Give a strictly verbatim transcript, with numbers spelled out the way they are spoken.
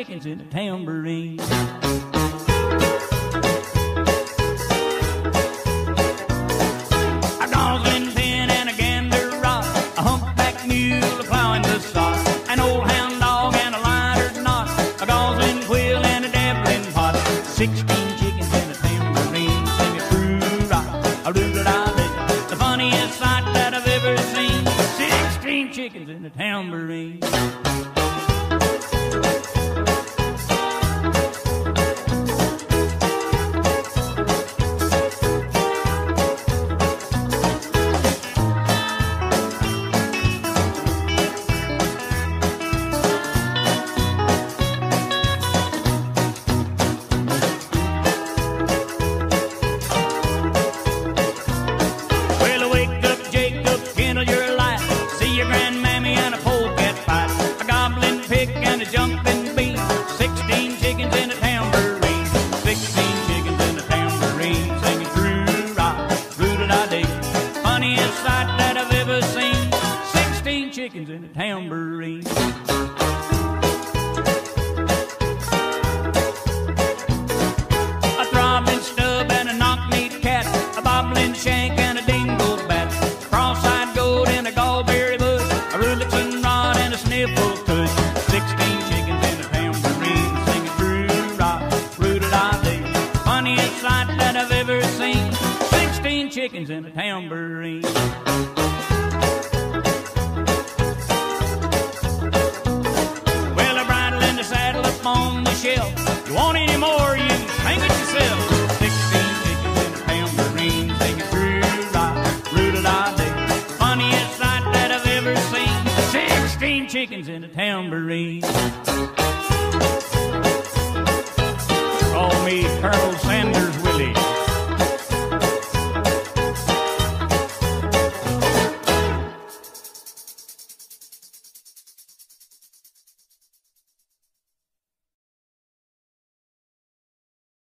chickens in a tambourine. A gosling pin and a gander rod, a humpback mule a plowing the sod, an old hound dog and a lighter's knot, a gosling quill and a dabbling pot, sixteen chickens in a tambourine, sing a true rock, a doodle-da-dee, the funniest sight that I've ever seen, sixteen chickens in a tambourine. Jumping bean, sixteen chickens in a tambourine, sixteen chickens in a tambourine, singing true rock, roo-da-da-dee, funniest sight that I've ever seen, sixteen chickens in a tambourine. A throbbing stub and a knock-kneed cat, a bobbling shank and a dingle bat, cross-eyed goat and a gallberry bush, a rulexin rod and a sniffle tush, sixteen chickens in a tambourine, singing true rock, roo-da-da-dee, funniest sight that I've ever seen, sixteen chickens in a tambourine. Well, a bridle and a saddle up on the shelf, you want any more, you hang it yourself, sixteen chickens in a tambourine, singing true rock, roo-da-da-dee, funniest sight that I've ever seen, sixteen chickens in a tambourine. Call me Colonel Sanders.